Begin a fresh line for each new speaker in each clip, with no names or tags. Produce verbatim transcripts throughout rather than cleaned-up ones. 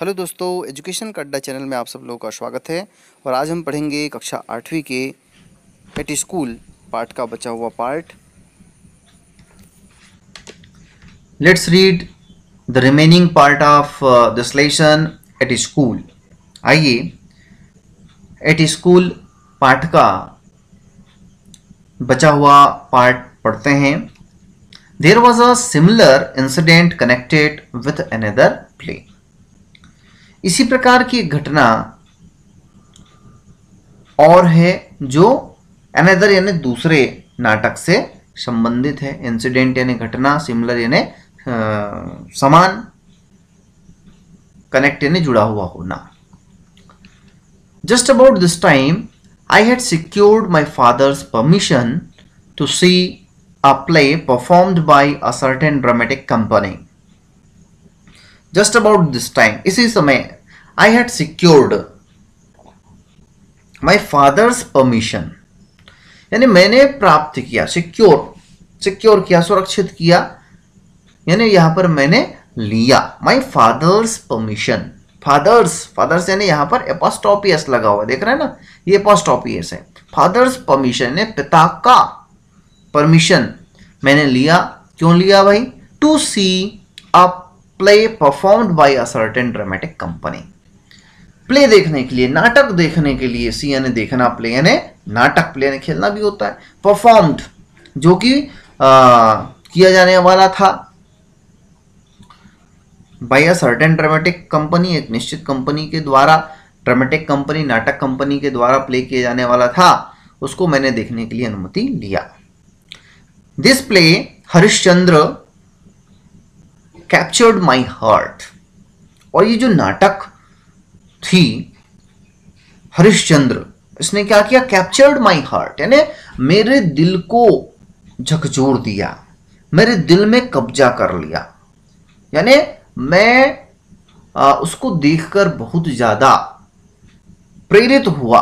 Hello दोस्तों, education का अड्डा चैनल में आप सब लोगों का स्वागत है। और आज हम पढ़ेंगे कक्षा आठवीं के एट स्कूल पाठ का बचा हुआ part.
Let's read the remaining part of uh, this lesson at school. आइए एट स्कूल पाठ का बचा हुआ पार्ट पढ़ते हैं. There was a similar incident connected with another play. इसी प्रकार की घटना और है जो another यानी दूसरे नाटक से संबंधित है. इंसिडेंट यानी घटना, सिमिलर यानी समान, कनेक्ट यानी जुड़ा हुआ होना. Just about this time, I had secured my father's permission to see a play performed by a certain dramatic company. Just about this time, इसी समय I had secured my father's permission, यानी मैंने प्राप्त किया, सिक्योर सिक्योर किया, सुरक्षित किया, यानी यहां पर मैंने लिया. My father's permission, father's father's यानी यहां पर एपोस्ट्रोफी एस लगा हुआ, देख रहे हैं ना, ये एपोस्ट्रोफी एस है. फादर्स परमिशन यानी पिता का परमिशन मैंने लिया. क्यों लिया भाई? To see a play performed by a certain dramatic company. Play देखने के लिए, नाटक देखने के लिए. सी यानी देखना, प्ले यानी नाटक, प्ले यानी खेलना भी होता है. परफॉर्म्ड जो कि किया जाने वाला था. By a certain dramatic company, एक निश्चित कंपनी के द्वारा, ड्रामेटिक कंपनी नाटक कंपनी के द्वारा प्ले किया जाने वाला था, उसको मैंने देखने के लिए अनुमति लिया. This play Harishchandra captured my heart. और ये जो नाटक थी हरिश्चंद्र, इसने क्या किया? कैप्चर्ड माई हार्ट यानी मेरे दिल को झकझोर दिया, मेरे दिल में कब्जा कर लिया. यानी मैं आ, उसको देखकर बहुत ज्यादा प्रेरित हुआ.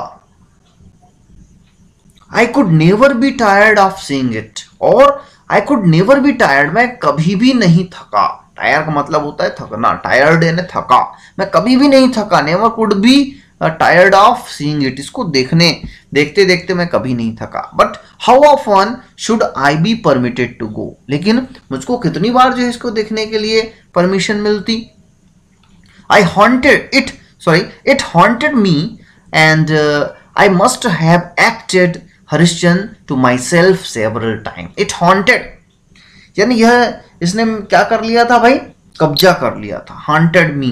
I could never be tired of seeing it. और I could never be tired, मैं कभी भी नहीं थका. टायर का मतलब होता है थकना, टायर्ड यानी थका. मैं कभी भी नहीं थका. Never could be tired of seeing it, इसको देखने देखते देखते मैं कभी नहीं थका. But how often should I be permitted to go. लेकिन मुझको कितनी बार जो है इसको देखने के लिए परमिशन मिलती. I haunted it sorry it haunted me and I must have acted Harishchandra to myself several time. It haunted यानी यह इसने क्या कर लिया था भाई? कब्जा कर लिया था. हॉन्टेड मी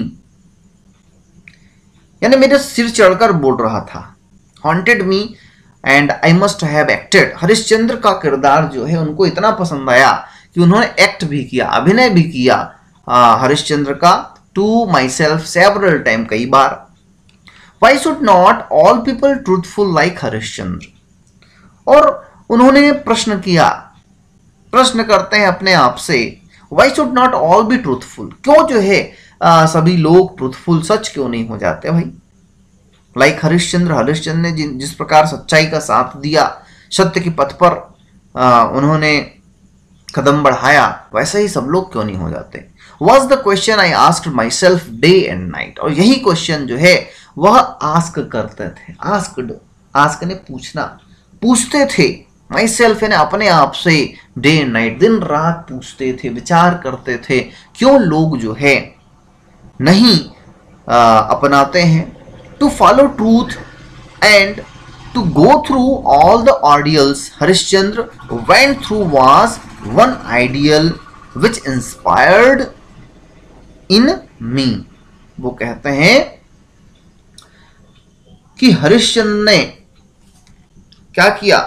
यानी मेरे सिर चढ़कर बोल रहा था. Haunted me and I must have acted. Harishchandra का किरदार जो है उनको इतना पसंद आया कि उन्होंने एक्ट भी किया, अभिनय भी किया हरिश्चंद्र का. To myself several time, कई बार. Why should not all people truthful like Harishchandra. और उन्होंने प्रश्न किया, प्रश्न करते हैं अपने आप से, why should not all be truthful. क्यों जो है आ, सभी लोग ट्रूथफुल, सच क्यों नहीं हो जाते भाई? लाइक like हरिश्चंद्र, हरिश्चंद्र ने जिन जिस प्रकार सच्चाई का साथ दिया, सत्य के पथ पर आ, उन्होंने कदम बढ़ाया, वैसे ही सब लोग क्यों नहीं हो जाते? Was the question I asked myself day and night. और यही क्वेश्चन जो है वह आस्क करते थे. आस्क्ड, आस्क ने पूछना, पूछते थे. माई सेल्फ यानी अपने आप से, डे एंड नाइट दिन रात पूछते थे, विचार करते थे, क्यों लोग जो है नहीं आ, अपनाते हैं. To follow truth and to go through all the ordeals Harishchandra went through was one ideal which inspired in me. वो कहते हैं कि हरिश्चंद्र ने क्या किया?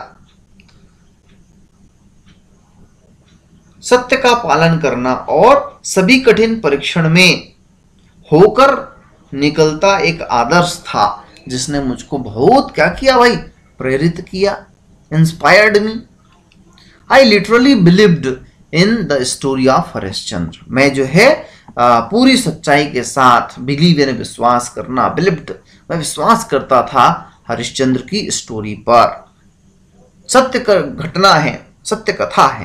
सत्य का पालन करना और सभी कठिन परीक्षण में होकर निकलता एक आदर्श था, जिसने मुझको बहुत क्या किया भाई? प्रेरित किया. Inspired me. I literally believed in the story of Harishchandra. मैं जो है आ, पूरी सच्चाई के साथ, बिलीव यानी विश्वास करना, बिलीव्ड मैं विश्वास करता था हरिश्चंद्र की स्टोरी पर. सत्य घटना है, सत्य कथा है.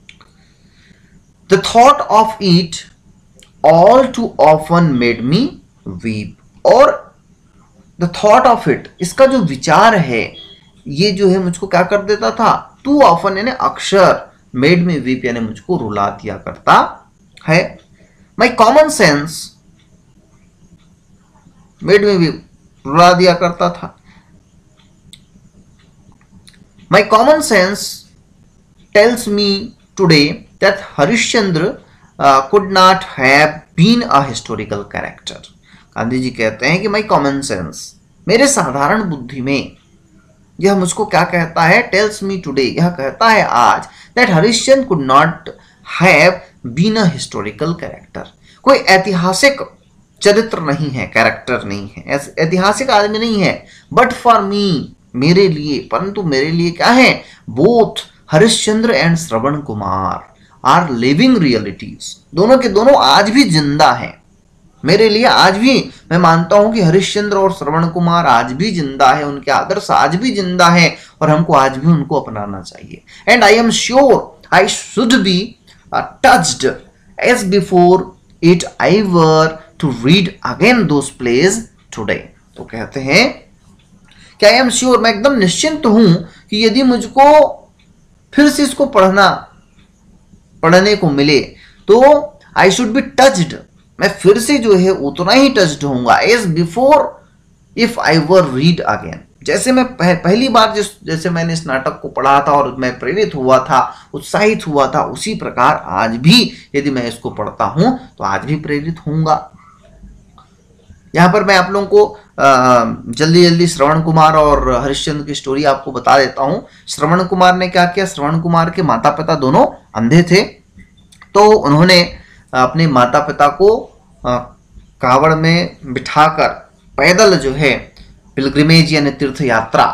The thought of it all too often made me weep. और द थॉट ऑफ इट, इसका जो विचार है ये जो है मुझको क्या कर देता था, टू ऑफन यानी अक्षर, मेड मी वीप यानी मुझको रुला दिया करता है। My common sense made me weep, रुला दिया करता था। My common sense tells me today that Harishchandra could not have been a historical character. Gandhi ji कहते हैं कि माई कॉमन सेंस, मेरे साधारण बुद्धि में यह मुझको क्या कहता है, टेल्स मी टुडे, यह कहता है आज, that Harishchandra could not have been a historical character, कोई ऐतिहासिक चरित्र नहीं है, कैरेक्टर नहीं है, ऐतिहासिक आदमी नहीं है। बट फॉर मी, मेरे लिए, परंतु मेरे लिए क्या है, both Harishchandra and Shravan Kumar are living realities, दोनों के दोनों आज भी जिंदा हैं। मेरे लिए आज भी मैं मानता हूं कि हरिश्चंद्र और श्रवण कुमार आज भी जिंदा है, उनके आदर्श आज भी जिंदा है और हमको आज भी उनको अपनाना चाहिए। And I am sure I should be touched as before if I were to read again those plays today. तो कहते हैं कि आई एम श्योर, मैं एकदम निश्चिंत हूं कि यदि मुझको फिर से इसको पढ़ना पढ़ने को मिले तो आई शुड बी टच्ड, मैं फिर से जो है उतना ही टच्ड होऊंगा, as before if I were read again, जैसे मैं पह, पहली बार जिस जैसे मैंने इस नाटक को पढ़ा था और मैं प्रेरित हुआ था, उत्साहित हुआ था, उसी प्रकार आज भी यदि मैं इसको पढ़ता हूं तो आज भी प्रेरित होऊंगा। यहां पर मैं आप लोगों को जल्दी जल्दी श्रवण कुमार और हरिश्चंद्र की स्टोरी आपको बता देता हूं। श्रवण कुमार ने क्या किया, श्रवण कुमार के माता पिता दोनों अंधे थे, तो उन्होंने अपने माता पिता को कावड़ में बिठाकर पैदल जो है पिलग्रिमेज यानी तीर्थ यात्रा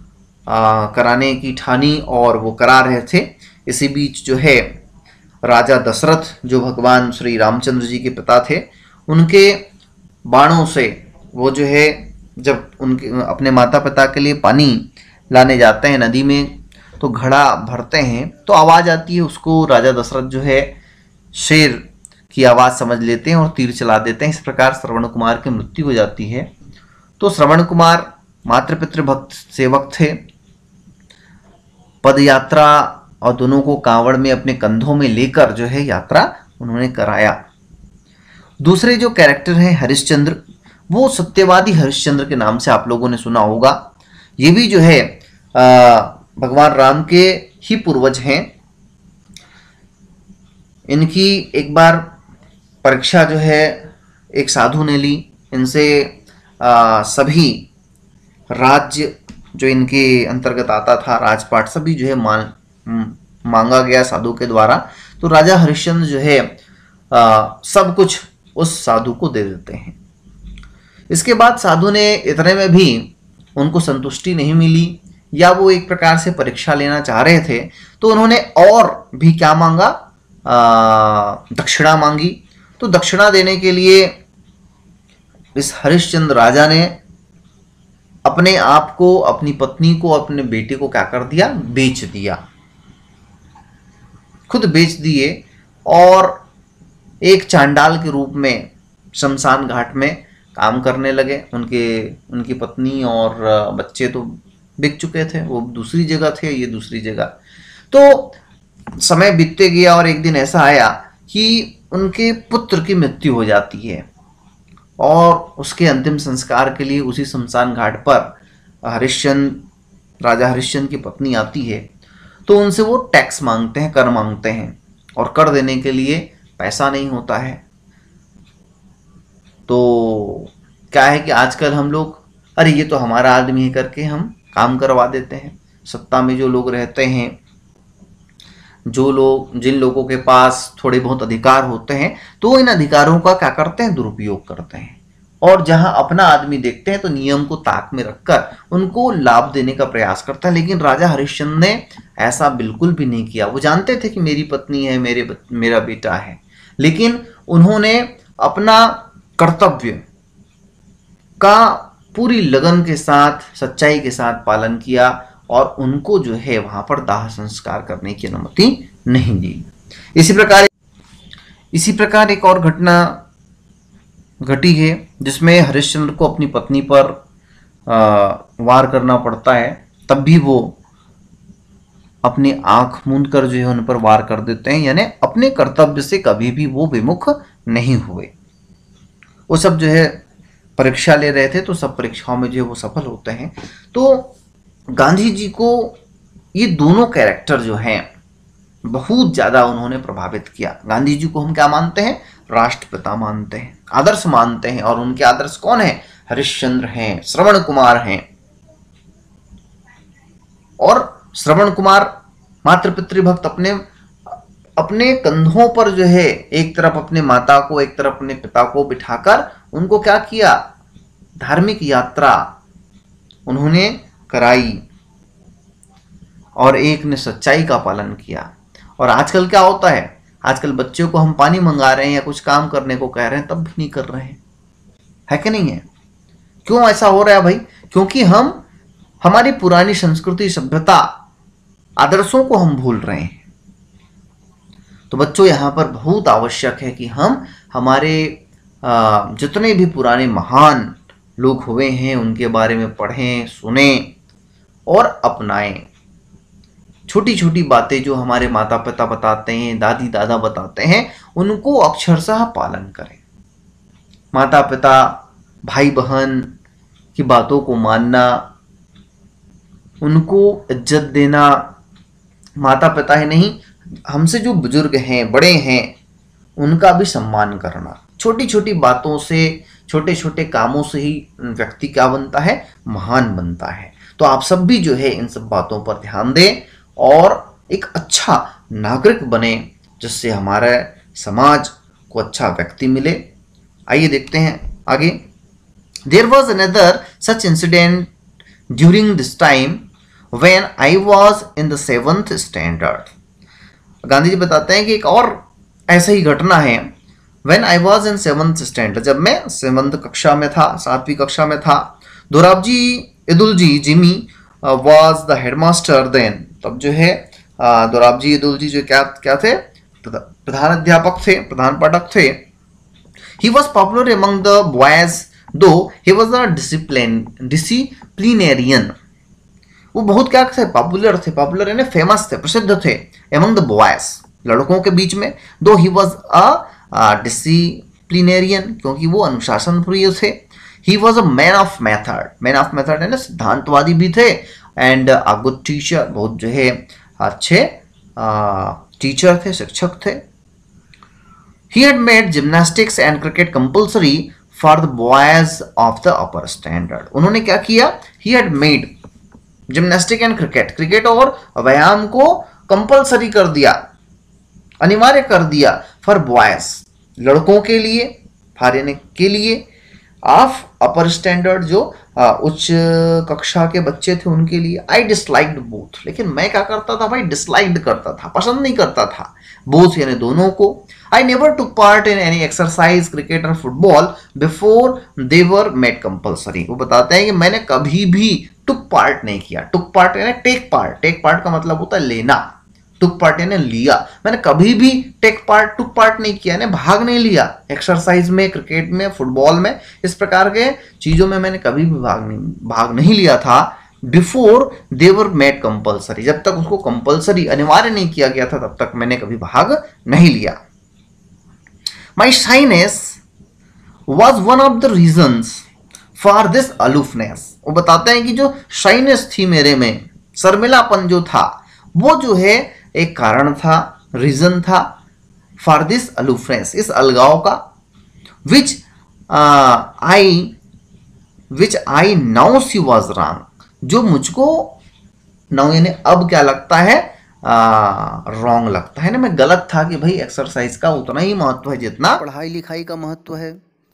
कराने की ठानी और वो करा रहे थे। इसी बीच जो है राजा दशरथ जो भगवान श्री रामचंद्र जी के पिता थे, उनके बाणों से वो जो है जब उनके अपने माता पिता के लिए पानी लाने जाते हैं नदी में, तो घड़ा भरते हैं तो आवाज़ आती है, उसको राजा दशरथ जो है शेर की आवाज़ समझ लेते हैं और तीर चला देते हैं। इस प्रकार श्रवण कुमार की मृत्यु हो जाती है। तो श्रवण कुमार मातृपितृ भक्त सेवक थे, पद यात्रा और दोनों को कांवड़ में अपने कंधों में लेकर जो है यात्रा उन्होंने कराया। दूसरे जो कैरेक्टर हैं हरिश्चंद्र, वो सत्यवादी हरिश्चंद्र के नाम से आप लोगों ने सुना होगा। ये भी जो है आ, भगवान राम के ही पूर्वज हैं। इनकी एक बार परीक्षा जो है एक साधु ने ली, इनसे आ, सभी राज्य जो इनके अंतर्गत आता था, राजपाट सभी जो है मान मांगा गया साधु के द्वारा। तो राजा हरिश्चंद्र जो है आ, सब कुछ उस साधु को दे देते हैं। इसके बाद साधु ने इतने में भी उनको संतुष्टि नहीं मिली, या वो एक प्रकार से परीक्षा लेना चाह रहे थे, तो उन्होंने और भी क्या मांगा, दक्षिणा मांगी। तो दक्षिणा देने के लिए इस हरिश्चंद्र राजा ने अपने आप को, अपनी पत्नी को, अपने बेटे को क्या कर दिया, बेच दिया, खुद बेच दिए और एक चांडाल के रूप में शमशान घाट में काम करने लगे। उनके उनकी पत्नी और बच्चे तो बिक चुके थे, वो दूसरी जगह थे, ये दूसरी जगह। तो समय बीतते गया और एक दिन ऐसा आया कि उनके पुत्र की मृत्यु हो जाती है और उसके अंतिम संस्कार के लिए उसी शमशान घाट पर हरिश्चंद्र राजा हरिश्चंद्र की पत्नी आती है। तो उनसे वो टैक्स मांगते हैं, कर मांगते हैं, और कर देने के लिए पैसा नहीं होता है। तो क्या है कि आजकल हम लोग, अरे ये तो हमारा आदमी है करके हम काम करवा देते हैं। सत्ता में जो लोग रहते हैं, जो लोग जिन लोगों के पास थोड़े बहुत अधिकार होते हैं, तो इन अधिकारों का क्या करते हैं, दुरुपयोग करते हैं, और जहां अपना आदमी देखते हैं तो नियम को ताक में रखकर उनको लाभ देने का प्रयास करता है। लेकिन राजा हरिश्चंद्र ने ऐसा बिल्कुल भी नहीं किया। वो जानते थे कि मेरी पत्नी है, मेरे मेरा बेटा है, लेकिन उन्होंने अपना कर्तव्य का पूरी लगन के साथ, सच्चाई के साथ पालन किया और उनको जो है वहां पर दाह संस्कार करने की अनुमति नहीं दी। इसी प्रकार इसी प्रकार एक और घटना घटी है जिसमें हरिश्चंद्र को अपनी पत्नी पर आ, वार करना पड़ता है, तब भी वो अपनी आंख मूंद कर जो है उन पर वार कर देते हैं, यानी अपने कर्तव्य से कभी भी वो विमुख नहीं हुए। वो सब जो है परीक्षा ले रहे थे, तो सब परीक्षाओं में जो है वो सफल होते हैं। तो गांधी जी को ये दोनों कैरेक्टर जो हैं बहुत ज़्यादा उन्होंने प्रभावित किया। गांधी जी को हम क्या मानते हैं? राष्ट्रपिता मानते हैं, आदर्श मानते हैं। और उनके आदर्श कौन है? हरिश्चंद्र हैं, श्रवण कुमार हैं। और श्रवण कुमार मातृ पितृभक्त अपने अपने कंधों पर जो है एक तरफ अपने माता को, एक तरफ अपने पिता को बिठाकर उनको क्या किया? धार्मिक यात्रा उन्होंने कराई और एक ने सच्चाई का पालन किया। और आजकल क्या होता है? आजकल बच्चों को हम पानी मंगा रहे हैं या कुछ काम करने को कह रहे हैं, तब भी नहीं कर रहे हैं, है कि नहीं है? क्यों ऐसा हो रहा है भाई? क्योंकि हम हमारी पुरानी संस्कृति, सभ्यता, आदर्शों को हम भूल रहे हैं। तो बच्चों, यहां पर बहुत आवश्यक है कि हम हमारे जितने भी पुराने महान लोग हुए हैं उनके बारे में पढ़ें, सुने और अपनाएं। छोटी छोटी बातें जो हमारे माता पिता बताते हैं, दादी दादा बताते हैं, उनको अक्षरशः पालन करें। माता पिता, भाई बहन की बातों को मानना, उनको इज्जत देना, माता पिता ही नहीं, हमसे जो बुजुर्ग हैं, बड़े हैं, उनका भी सम्मान करना। छोटी छोटी बातों से, छोटे छोटे कामों से ही व्यक्ति क्या बनता है? महान बनता है। तो आप सब भी जो है इन सब बातों पर ध्यान दें और एक अच्छा नागरिक बने, जिससे हमारे समाज को अच्छा व्यक्ति मिले। आइए देखते हैं आगे। There was another such incident during this time when I was in the seventh standard. Gandhi ji बताते हैं कि एक और ऐसा ही घटना है। When I was in seventh standard, जब मैं सेवंथ कक्षा में था, सातवीं कक्षा में था। Dorabji Edulji Gimi was the headmaster then. तब जो है दोराबजी इदुलजी जो क्या क्या थे? प्रधान अध्यापक थे, प्रधान पाठक थे। He was popular among the boys though he was a discipline disciplinarian. वो बहुत क्या थे? पॉपुलर थे। पॉपुलर यानी फेमस थे, प्रसिद्ध थे एमंग द बॉयज, लड़कों के बीच में। दो ही वॉज अ डिसिप्लिनेरियन, क्योंकि वो अनुशासन प्रिय थे। He was a man of method, man of method यानी सिद्धांतवादी भी थे। एंड अ गुड टीचर, बहुत जो है अच्छे टीचर थे, शिक्षक थे। He had made gymnastics and cricket compulsory for the boys of the upper standard. उन्होंने क्या किया? He had made gymnastic and cricket, cricket और व्यायाम को कंपल्सरी कर दिया, अनिवार्य कर दिया फॉर बॉयज, लड़कों के लिए, फॉर यानी के लिए, ऑफ अपर स्टैंडर्ड जो उच्च कक्षा के बच्चे थे उनके लिए। आई डिसलाइक्ड बोथ, लेकिन मैं क्या करता था भाई? डिसलाइक्ड करता था, पसंद नहीं करता था, बोथ यानी दोनों को। I never took part in any exercise, cricket और football before they were made compulsory. वो बताते हैं कि मैंने कभी भी टुक पार्ट नहीं किया। टुक पार्ट यानी टेक पार्ट, टेक पार्ट का मतलब होता है लेना, टुक पार्ट यानी लिया। मैंने कभी भी टेक पार्ट टुक पार्ट नहीं किया, यानी भाग नहीं लिया एक्सरसाइज में, क्रिकेट में, फुटबॉल में, इस प्रकार के चीजों में मैंने कभी भी भाग नहीं भाग नहीं लिया था। Before they were made compulsory, जब तक उसको कंपल्सरी अनिवार्य नहीं किया गया था तब तक मैंने कभी भाग नहीं लिया। My shyness was one of the reasons for this aloofness. वो बताते हैं कि जो शाइनेस थी मेरे में, शर्मिलापन जो था, वो जो है एक कारण था, रीजन था फॉर दिस अलूफनेस, इस अलगाव का। Which I which I now see was wrong, जो मुझको नाउ यानी अब क्या लगता है? रॉन्ग uh, लगता है ना, मैं गलत था कि भाई एक्सरसाइज का उतना ही महत्व है जितना
पढ़ाई लिखाई का महत्व है।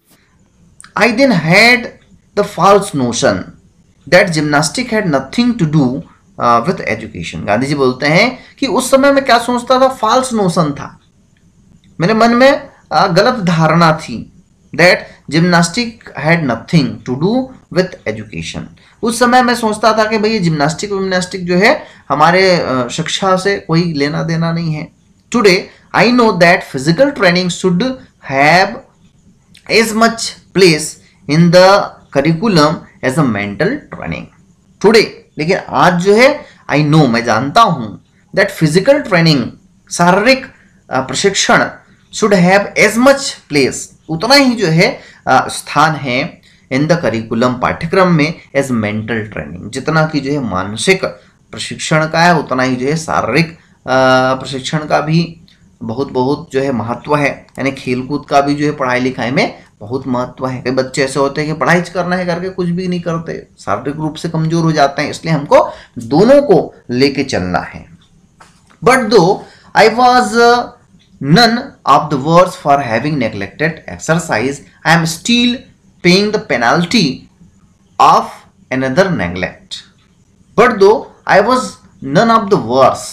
I then had the false notion that gymnastic had nothing to do with education. Gandhi ji बोलते हैं कि उस समय मैं क्या सोचता था? फॉल्स नोशन था, मेरे मन में uh, गलत धारणा थी। That gymnastic had nothing to do with education. उस समय मैं सोचता था कि भाई जिम्नास्टिक जिम्नास्टिक जो है हमारे शिक्षा से कोई लेना देना नहीं है। Today I know that physical training should have as much place in the curriculum as a mental training. Today, लेकिन आज जो है I know, मैं जानता हूं that physical training, शारीरिक प्रशिक्षण should have as much place, उतना ही जो है स्थान है इन द करिकुलम, पाठ्यक्रम में, एज मेंटल ट्रेनिंग, जितना कि जो है मानसिक प्रशिक्षण का है उतना ही जो है शारीरिक प्रशिक्षण का भी बहुत बहुत जो है महत्व है। यानी खेलकूद का भी जो है पढ़ाई लिखाई में बहुत महत्व है। कई बच्चे ऐसे होते हैं कि पढ़ाई करना है करके कुछ भी नहीं करते, शारीरिक रूप से कमजोर हो जाते हैं, इसलिए हमको दोनों को लेके चलना है। But though I was none of the worse for having neglected exercise, I am still paying the penalty of another neglect. But though I was none of the worse,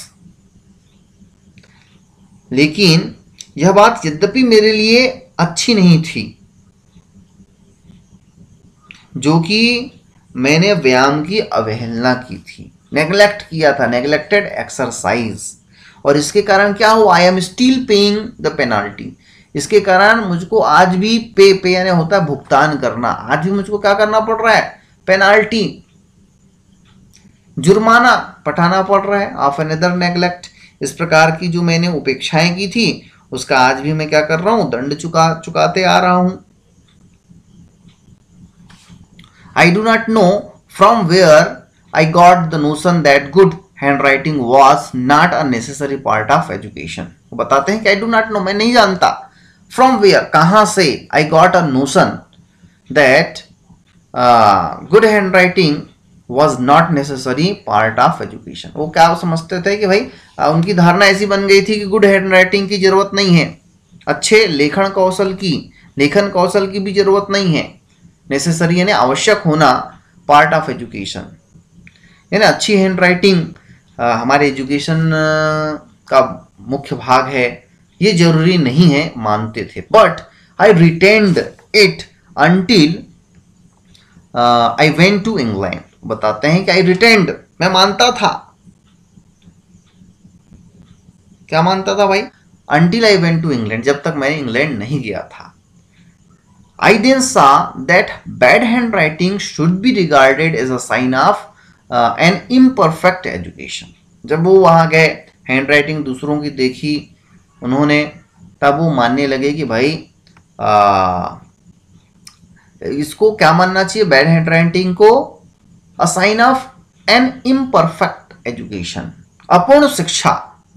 लेकिन यह बात यद्यपि मेरे लिए अच्छी नहीं थी जो कि मैंने व्यायाम की अवहेलना की थी, नेग्लेक्ट किया था, नेग्लेक्टेड एक्सरसाइज, और इसके कारण क्या हुआ, I am still paying the penalty, इसके कारण मुझको आज भी पे पे यानी होता है भुगतान करना, आज भी मुझको क्या करना पड़ रहा है, पेनाल्टी, जुर्माना पठाना पड़ रहा है ऑफ अनदर नेग्लेक्ट। इस प्रकार की जो मैंने उपेक्षाएं की थी उसका आज भी मैं क्या कर रहा हूं, दंड चुका चुकाते आ रहा हूं। I do not know from where I got the notion that good handwriting was not a necessary part of education. वो बताते हैं कि आई डू नॉट नो, मैं नहीं जानता, फ्रॉम वेयर कहां से, I got a notion that good handwriting was not necessary part of education. वो क्या समझते थे कि भाई आ, उनकी धारणा ऐसी बन गई थी कि गुड हैंडराइटिंग की जरूरत नहीं है, अच्छे लेखन कौशल की लेखन कौशल की भी जरूरत नहीं है, नेसेसरी यानी आवश्यक होना पार्ट ऑफ एजुकेशन, यानी अच्छी हैंड राइटिंग हमारे एजुकेशन का मुख्य भाग है, ये जरूरी नहीं है मानते थे। But I retained it until I went to England. बताते हैं कि आई रिटेन्ड, मैं मानता था, क्या मानता था भाई, until I went to England, जब तक मैं इंग्लैंड नहीं गया था। I then saw that bad handwriting should be regarded as a sign of uh, an imperfect education. जब वो वहाँ गए, हैंडराइटिंग दूसरों की देखी उन्होंने, तब वो मानने लगे कि भाई आ, इसको क्या मानना चाहिए, बैड हैंडराइटिंग को a sign of an imperfect education, अपूर्ण शिक्षा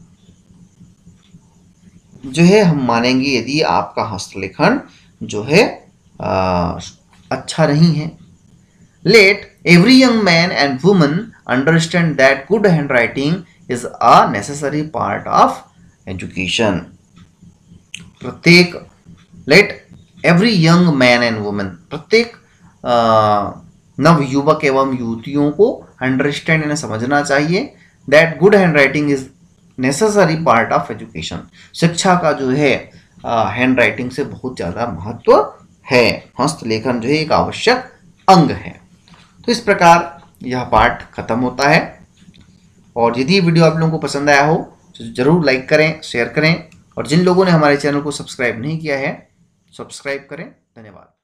जो है हम मानेंगे यदि आपका हस्तलेखन जो है आ, अच्छा नहीं है। Let every young man and woman understand that good handwriting is a necessary part of education. प्रत्येक let every young man and woman, प्रत्येक नव युवक एवं युवतियों को अंडरस्टैंड यानी समझना चाहिए that good handwriting is necessary part of education. शिक्षा का जो है हैंड राइटिंग से बहुत ज़्यादा महत्व है, हस्तलेखन जो है एक आवश्यक अंग है। तो इस प्रकार यह पाठ खत्म होता है, और यदि वीडियो आप लोगों को पसंद आया हो तो जरूर लाइक करें, शेयर करें, और जिन लोगों ने हमारे चैनल को सब्सक्राइब नहीं किया है सब्सक्राइब करें। धन्यवाद।